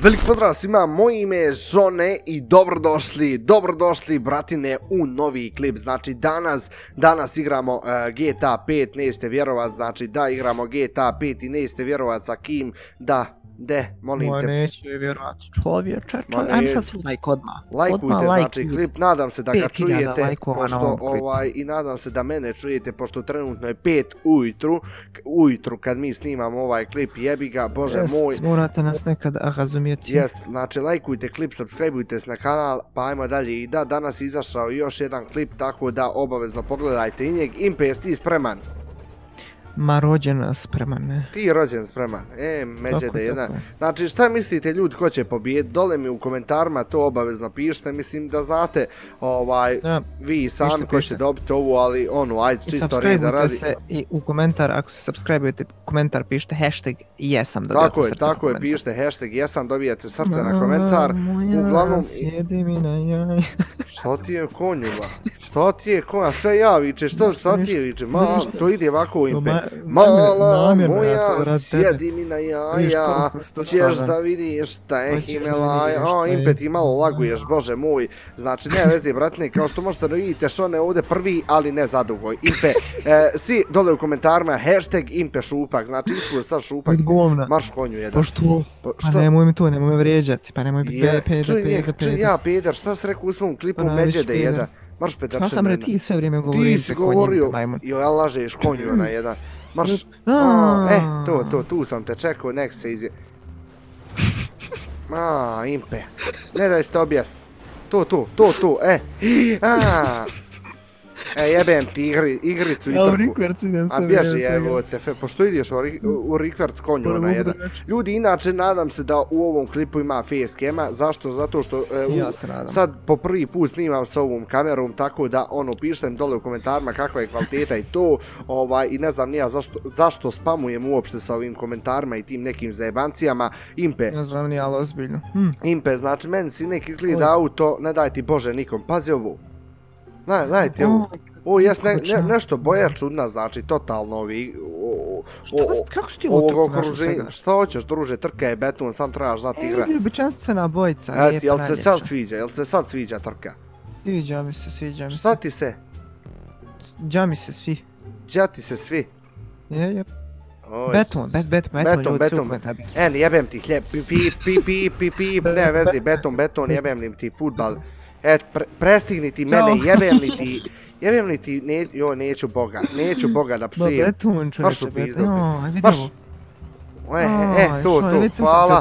Veliki pozdrav svima, moje ime je Žone i dobrodošli bratine u novi klip. Znači danas igramo GTA 5, nećete vjerovat, znači da igramo GTA 5 i nećete vjerovat sa kim, molim te. Neće vjerovat, čovječe, ajmo sad svi like odmah. Lajkujte znači klip, nadam se da ga čujete, i nadam se da mene čujete, pošto trenutno je 5 ujutru kad mi snimamo ovaj klip, jebi ga, bože moj. Morate nas nekad razumijeti. Jest, znači lajkujte klip, subscribeujte se na kanal, pa ajmo dalje. I da, danas je izašao još jedan klip, tako da obavezno pogledajte i njeg. Impe, jesi ti spreman? Ma rođen spreman, ne. Ti rođen spreman, međede jedan. Znači šta mislite ljudi ko će pobijeti, dole mi u komentarima to obavezno pišite, mislim da znate vi sami ko će dobiti ovu, ali ajde čisto reda radi. I u komentar, ako se subscribeujete komentar pišite hashtag jesam, dobijate srce. Tako je, pišite hashtag jesam, dobijate srce na komentar. Uglavnom, sjedi mi na jaj. Što ti je konjuva? Što ti je konja? Sve ja viče, što ti je viče? To ide ovako Impe. Mala moja, sjedi mi na jaja, ćeš da vidiš šta je Himelaja. Impe, ti malo laguješ, bože moj. Znači, ne veze, bratne, kao što možete da vidite, Šone ovdje prvi, ali ne zadugo. Impe, svi dole u komentarima, hashtag Impe Šupak, znači ispuje sad Šupak, marš konju jedan. Pa nemoj mi to, nemoj me vrijeđati, pa nemoj Čuj ja, peder, šta si rekao u svom klipu Međede jedan? Marš peder. Šta sam re, ti sve vrijeme govorio. Ti si govorio, joj, lažeš konju na jedan. Marš, tu sam te čekao, nek se izje... Impe, ne daj se to objasniti. Tu, jebem ti igricu i trku. A bježi, evo te, pošto ideš u rikverc konju na jedan. Ljudi, inače, nadam se da u ovom klipu ima facecama. Zašto? Zato što sad po prvi put snimam sa ovom kamerom, tako da pišite mi dole u komentarima kakva je kvaliteta i to. I ne znam nija zašto spamujem uopšte sa ovim komentarima i tim nekim zajebancijama. Impe. Ne znam nija, ali ozbiljno. Impe, znači meni si nek izgleda auto, ne daj ti Bože nikom. Pazi ovo. Gledajte ovo. Ovo jes nešto boja čudna, znači totalno ovi... Kako si ti ovo trku našao svega? Šta hoćeš druže, trka je beton, sam trebaš znati igra. Ljubičanstvena bojica, lijepa jel se sad sviđa trka? Sviđa mi se. Šta ti se? Dža mi se svi. Dža ti se svi? Je. Beton, ljudi su u komentarima. Jebem ti hljeb, pip, ne vezi, beton, jebem li ti futbal. Prestigni ti mene, jebem li ti, neću Boga da psujem. Beton čovječe, beton, ajde marš. Tu, hvala.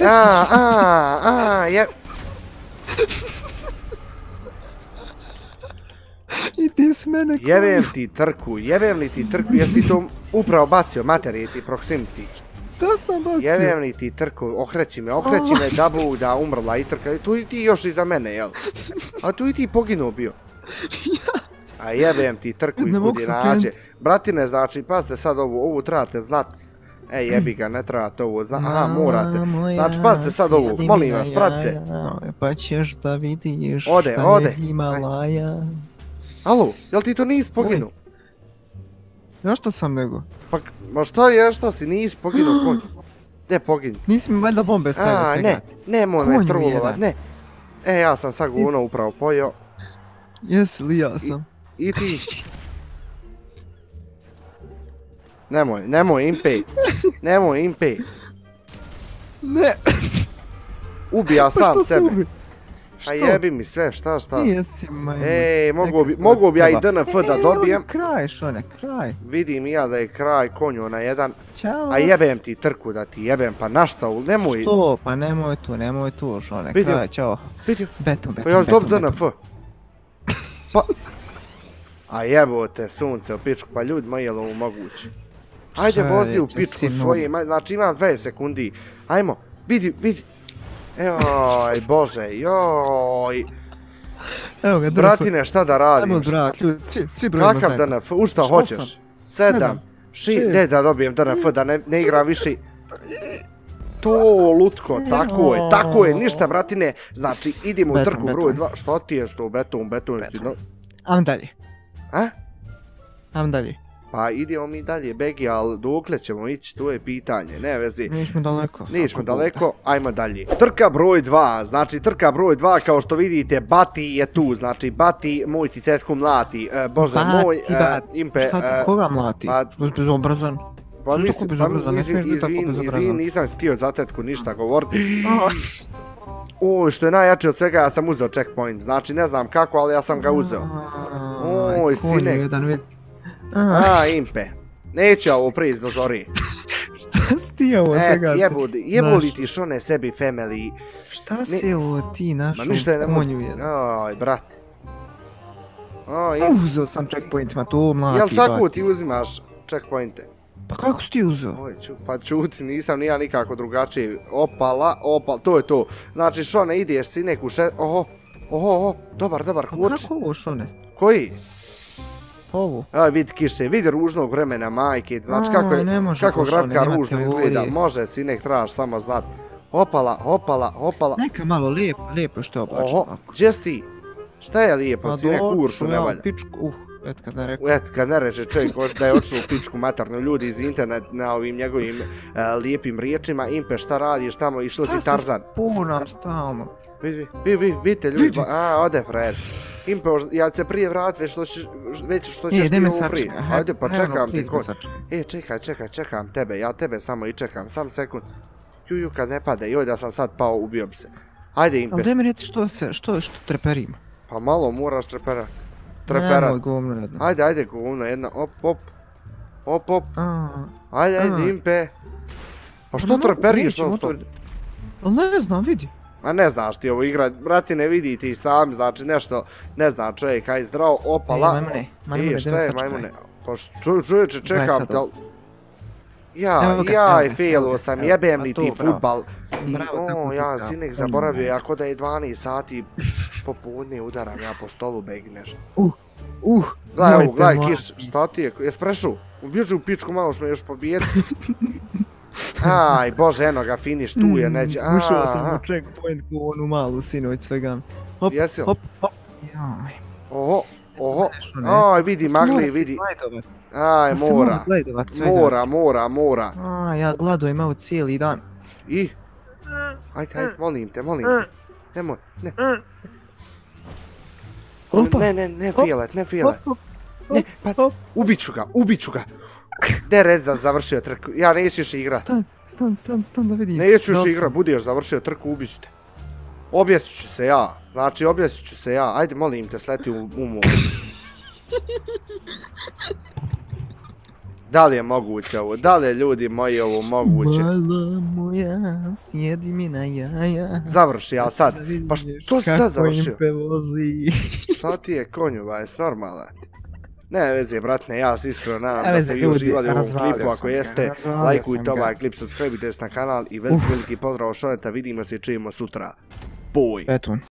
I ti s mene koji. Jebem li ti trku, jesi ti to upravo bacio, materije ti, proximity. To sam bacio. Jebem li ti trku, okreći me da buda umrla i trka, tu i ti još iza mene, jel? A tu i ti poginuo bio. A jebem ti trku i budi nađe. Bratine, znači, pazite sad ovu trebate znat. Jebi ga, ne trebate ovo znat, morate. Znači, pazite sad ovu, molim vas, pratite. Pa ćeš da vidiš šta je Himalaja. Alo, jel ti to nisi poginuo? Zašto sam nego? Ma što si, nisi poginuo konj. Gdje poginu? Nisi mi valjda bombe stavio sve. Nemoj me trulovat, ne. Ja sam sad guno upravo pojeo. Jesi li ja sam? I ti. Nemoj Impe. Ne. Ubija sam sebe. A jebi mi sve, šta? Jesi majmun. Mogu bi ja i DNF da dobijem. Kraj, Šone, kraj. Vidim i ja da je kraj konju na jedan. Ćao. A jebem ti trku da ti jebem, pa našta, nemoj. Što? Pa nemoj tu, Šone, kraj, ćao. Vidio. Beton. Pa ja dob DNF. Pa... A jebote, sunce u pičku, pa ljudi moji, je li ovo moguće? Ajde, vozi u pičku svojim, znači imam 20 sekundi. Ajmo, vidi. Joj, bože, joj. Evo ga, DNF. Bratine, šta da radim? Ajmo, brat, ljudi, svi brojimo zajedno. Kakav DNF, u šta hoćeš? 7, 6, ne da dobijem DNF, da ne igram više. To, lutko, tako je, ništa, bratine. Znači, idemo u trku broj 2. Šta ti je što, beton? Ajmo dalje. A? Ajmo dalje. Pa idemo mi dalje, Begi, ali dokle ćemo ići, to je pitanje, ne vezi. Nismo daleko. Nismo daleko, ajmo dalje. Trka broj 2, znači trka broj 2, kao što vidite, Bati je tu, znači Bati, moj ti tetku mlati, bože moj, Impe... Šta, koga mlati? Bezobrazan. Pa izvini, nisam htio za tetku ništa govoriti. Oj, što je najjače od svega, ja sam uzeo checkpoint, znači ne znam kako, ali ja sam ga uzeo. Oj, sinek. Impe. Neću ovo priz do zori. Šta si ti ovo svega? Jeboli ti šone sebi family. Šta si ovo ti našom konju jedan? Oj, brate. Uzeo sam checkpoint, ma to mlati. Jel tako ti uzimaš checkpointe? Pa kako si ti uzeo? Pa čuti, nisam ni ja nikako drugačiji. Opala, to je to. Znači šone ideš sinek u Oho, dobar, hoće. Kako ovo šone? Koji? Ovo. Evo vidi kiše, vidi ružnog vremena majke, znači kako grafika ružno izgleda, može sinek, trebaš samo znat. Opala. Neka malo lijepo što je oblačeno. Gdje si ti? Šta je lijepo, sinek uršu ne valja? Kad ne reče čovjek da je otišao u pičku maternu, ljudi iz interneta na ovim njegovim lijepim riječima, Impe šta radiš tamo i što si Tarzan? Šta se spunam stalno? Vidite ljudi, ode frajer. Impe, ja se prije vrat, već što ćeš ti ovo prije. Ajde pa čekam ti kon. Čekam tebe, ja tebe samo i čekam, sam sekund. Juju kad ne pade, joj da sam sad pao, ubio bi se. Ajde Impe. Ali daj mi reci što treperim. Pa malo moraš treperat. Nemoj govno jedno. Ajde govno jedno, op. Ajde Impe. Pa što treperiš non stop? Ali ne znam, vidi. A ne znaš ti ovo igrat, brati ne vidi ti sam, znači nešto, ne zna čovjek, aj zdravo, opala. Majmune, šta je majmune? Pa čovječe čekam te, ali... Jaj, fejlo sam, jebem li ti futbal. Ja sinek zaboravio, ja ko da je 12 sati popodne udaram ja po stolu begneš. Gledaj kiš, šta ti je, jes prešu? Ubježi u pičku, malo što me još pobijeti. Bože, eno ga finiš, tu je neće. Ušao sam u checkpoint u onu malu sinoć svega. Hop. Oho. Vidi, magli, vidi. Mora. Ja gladujem malo cijeli dan. I? Ajde, molim te. Nemoj, ne. Ne filet. Ne, pa, ubit ću ga. De red da završio trku, ja neću još igrat. Stan da vidim. Neću još igrat, budeš završio trku, ubit ću te. Objesit ću se ja, ajde molim te sleti u more. Da li je moguće ovo, da li je ljudi moji ovo moguće? Mala moja, sjedi mi na jaja. Završi, ja sad, pa što si sad završio? Kako Impe vozi. Šta ti je konju, bajs, normalno. Ne veze, bratne, ja se iskreno nadam da ste vi uživali u ovom klipu, ako jeste, lajkujte ovaj klip, subscribe-ite se na kanal i veliki pozdrav od Šoneta, vidimo se i čujemo sutra. Boj!